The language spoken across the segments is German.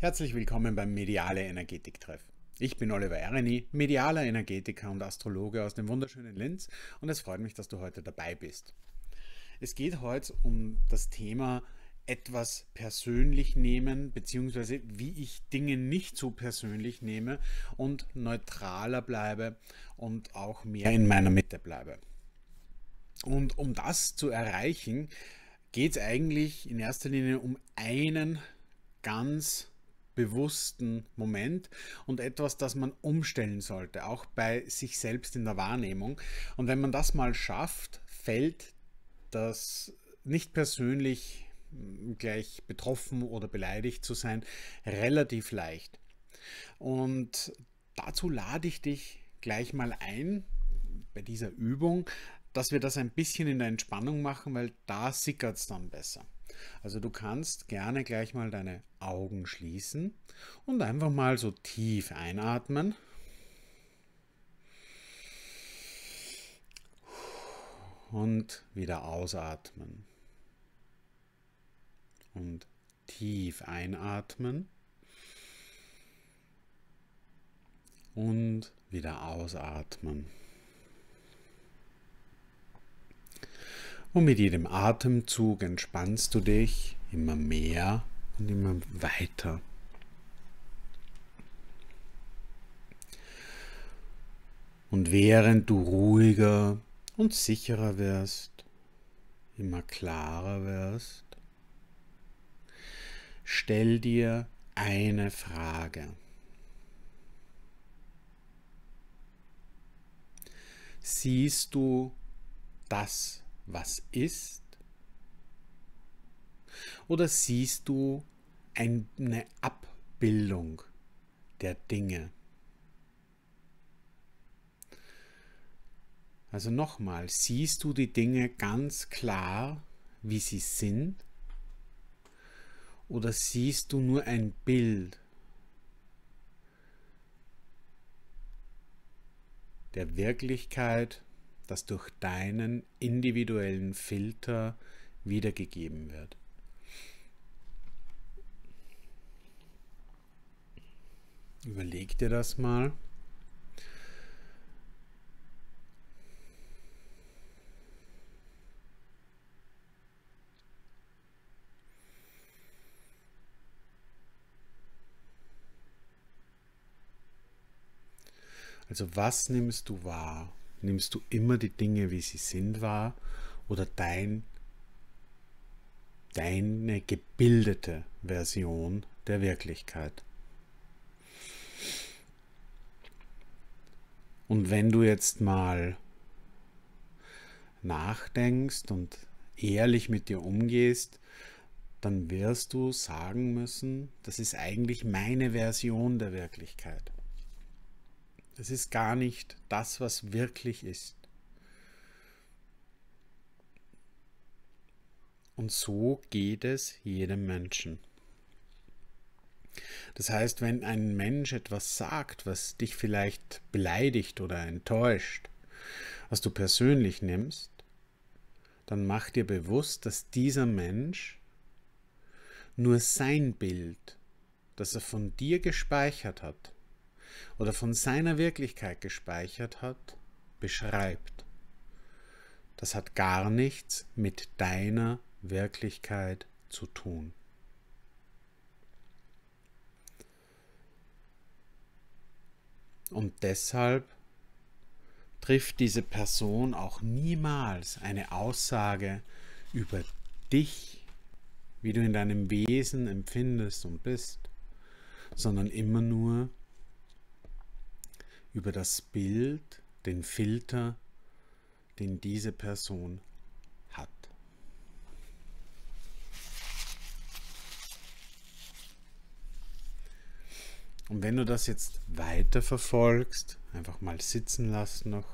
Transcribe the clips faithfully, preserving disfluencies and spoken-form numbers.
Herzlich willkommen beim Mediale Energetik-Treff. Ich bin Oliver Ereni, medialer Energetiker und Astrologe aus dem wunderschönen Linz, und es freut mich, dass du heute dabei bist. Es geht heute um das Thema etwas persönlich nehmen, beziehungsweise wie ich Dinge nicht so persönlich nehme und neutraler bleibe und auch mehr in meiner Mitte bleibe. Und um das zu erreichen, geht es eigentlich in erster Linie um einen ganz bewussten Moment und etwas, das man umstellen sollte, auch bei sich selbst in der Wahrnehmung. Und wenn man das mal schafft, fällt das nicht persönlich gleich betroffen oder beleidigt zu sein relativ leicht. Und dazu lade ich dich gleich mal ein bei dieser Übung, dass wir das ein bisschen in der Entspannung machen, weil da sickert es dann besser. Also du kannst gerne gleich mal deine Augen schließen und einfach mal so tief einatmen. Und wieder ausatmen. Und tief einatmen. Und wieder ausatmen. Und mit jedem Atemzug entspannst du dich immer mehr und immer weiter. Und während du ruhiger und sicherer wirst, immer klarer wirst, stell dir eine Frage. Siehst du das, was ist? Oder siehst du eine Abbildung der Dinge? Also nochmal, siehst du die Dinge ganz klar, wie sie sind? Oder siehst du nur ein Bild der Wirklichkeit, das durch deinen individuellen Filter wiedergegeben wird? Überleg dir das mal. Also was nimmst du wahr? Nimmst du immer die Dinge, wie sie sind, wahr, oder dein, deine gebildete Version der Wirklichkeit? Und wenn du jetzt mal nachdenkst und ehrlich mit dir umgehst, dann wirst du sagen müssen, das ist eigentlich meine Version der Wirklichkeit. Das ist gar nicht das, was wirklich ist. Und so geht es jedem Menschen. Das heißt, wenn ein Mensch etwas sagt, was dich vielleicht beleidigt oder enttäuscht, was du persönlich nimmst, dann mach dir bewusst, dass dieser Mensch nur sein Bild, das er von dir gespeichert hat oder von seiner Wirklichkeit gespeichert hat, beschreibt. Das hat gar nichts mit deiner Wirklichkeit zu tun. Und deshalb trifft diese Person auch niemals eine Aussage über dich, wie du in deinem Wesen empfindest und bist, sondern immer nur über das Bild, den Filter, den diese Person hat. Und wenn du das jetzt weiter verfolgst, einfach mal sitzen lassen noch,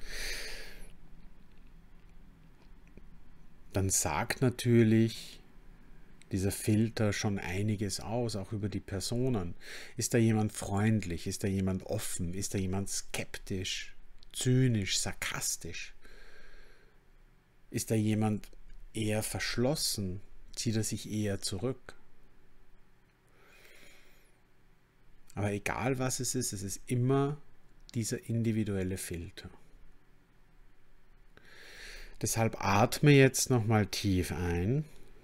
dann sagt natürlich dieser Filter schon einiges aus, auch über die Personen. Ist da jemand freundlich? Ist da jemand offen? Ist da jemand skeptisch, zynisch, sarkastisch? Ist da jemand eher verschlossen? Zieht er sich eher zurück? Aber egal was es ist, es ist immer dieser individuelle Filter. Deshalb atme jetzt nochmal tief ein.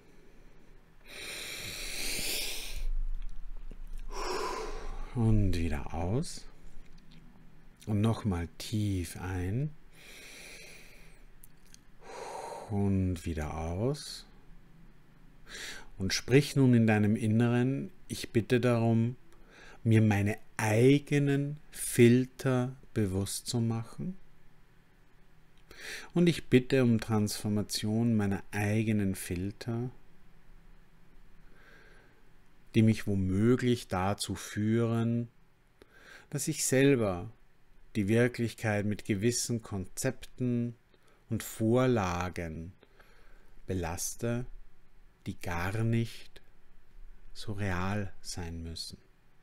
Und wieder aus. Und nochmal tief ein. Und wieder aus. Und sprich nun in deinem Inneren, ich bitte darum, mir meine eigenen Filter bewusst zu machen. Und ich bitte um Transformation meiner eigenen Filter, die mich womöglich dazu führen, dass ich selber die Wirklichkeit mit gewissen Konzepten und Vorlagen belaste, die gar nicht so real sein müssen.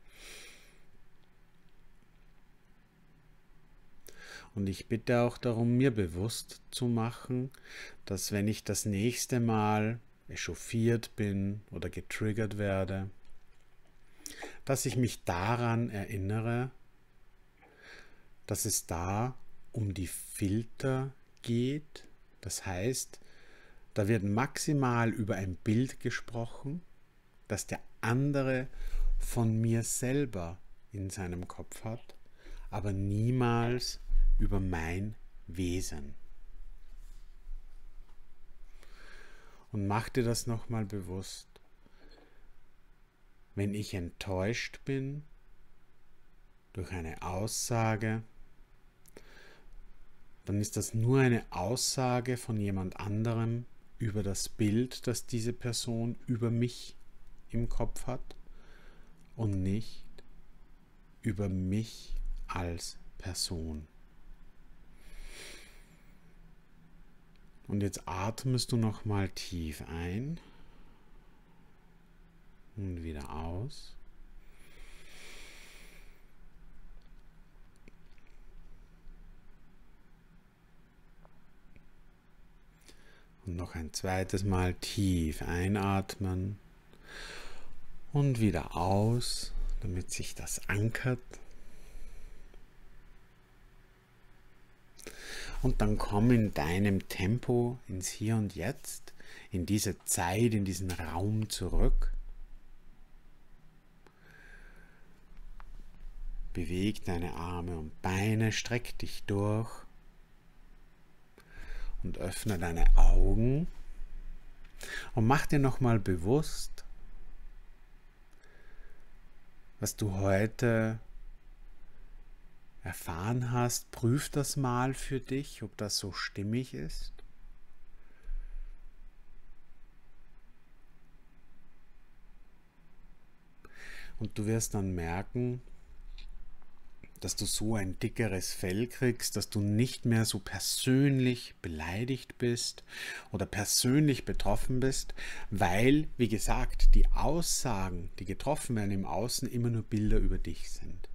Und ich bitte auch darum, mir bewusst zu machen, dass wenn ich das nächste Mal echauffiert bin oder getriggert werde, dass ich mich daran erinnere, dass es da um die Filter geht. Das heißt, da wird maximal über ein Bild gesprochen, das der andere von mir selber in seinem Kopf hat, aber niemals über mein Wesen. Und mach dir das nochmal bewusst. Wenn ich enttäuscht bin durch eine Aussage, dann ist das nur eine Aussage von jemand anderem über das Bild, das diese Person über mich im Kopf hat und nicht über mich als Person. Und jetzt atmest du nochmal tief ein und wieder aus. Und noch ein zweites Mal tief einatmen und wieder aus, damit sich das ankert. Und dann komm in deinem Tempo ins Hier und Jetzt, in diese Zeit, in diesen Raum zurück. Beweg deine Arme und Beine, streck dich durch und öffne deine Augen und mach dir nochmal bewusst, was du heute erfahren hast. Prüf das mal für dich, ob das so stimmig ist. Und du wirst dann merken, dass du so ein dickeres Fell kriegst, dass du nicht mehr so persönlich beleidigt bist oder persönlich betroffen bist, weil, wie gesagt, die Aussagen, die getroffen werden im Außen, immer nur Bilder über dich sind.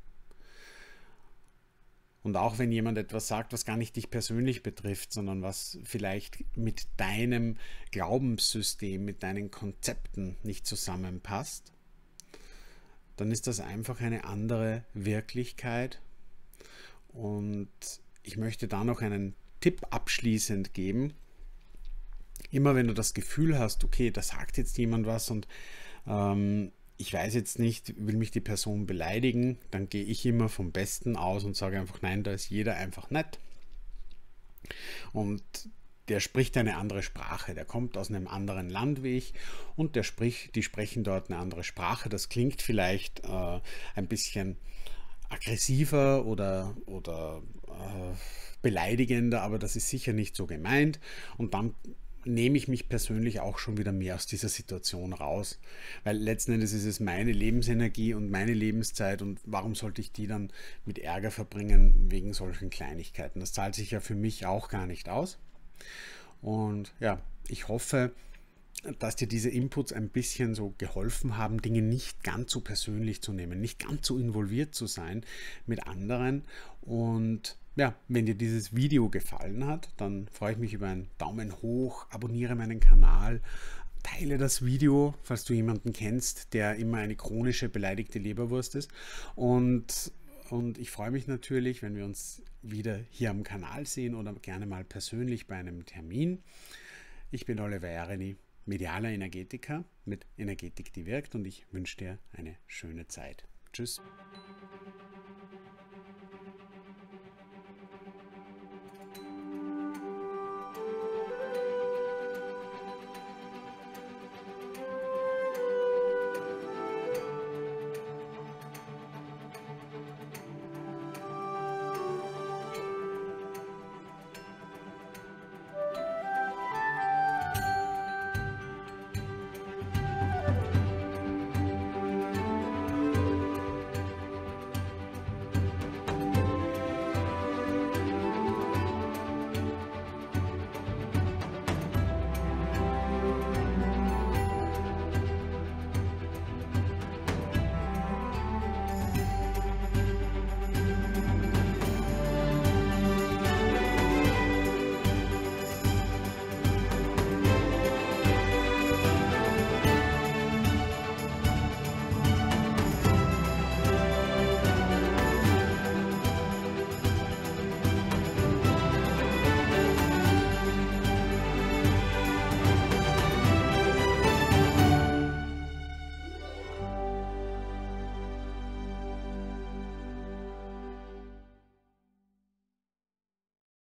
Und auch wenn jemand etwas sagt, was gar nicht dich persönlich betrifft, sondern was vielleicht mit deinem Glaubenssystem, mit deinen Konzepten nicht zusammenpasst, dann ist das einfach eine andere Wirklichkeit. Und ich möchte da noch einen Tipp abschließend geben. Immer wenn du das Gefühl hast, okay, da sagt jetzt jemand was und ähm, ich weiß jetzt nicht, will mich die Person beleidigen, dann gehe ich immer vom Besten aus und sage einfach, nein, da ist jeder einfach nett. Und der spricht eine andere Sprache, der kommt aus einem anderen Land wie ich und der spricht, die sprechen dort eine andere Sprache. Das klingt vielleicht äh, ein bisschen aggressiver oder, oder äh, beleidigender, aber das ist sicher nicht so gemeint. Und dann nehme ich mich persönlich auch schon wieder mehr aus dieser Situation raus, weil letzten Endes ist es meine Lebensenergie und meine Lebenszeit und warum sollte ich die dann mit Ärger verbringen wegen solchen Kleinigkeiten? Das zahlt sich ja für mich auch gar nicht aus. Und ja, ich hoffe, dass dir diese Inputs ein bisschen so geholfen haben, Dinge nicht ganz so persönlich zu nehmen, nicht ganz so involviert zu sein mit anderen. Und ja, wenn dir dieses Video gefallen hat, dann freue ich mich über einen Daumen hoch, abonniere meinen Kanal, Teile das Video, falls du jemanden kennst, der immer eine chronische beleidigte Leberwurst ist. Und, und ich freue mich natürlich, wenn wir uns wieder hier am Kanal sehen oder gerne mal persönlich bei einem Termin. Ich bin Oliver Ereni, medialer Energetiker mit Energetik, die wirkt, und ich wünsche dir eine schöne Zeit. Tschüss.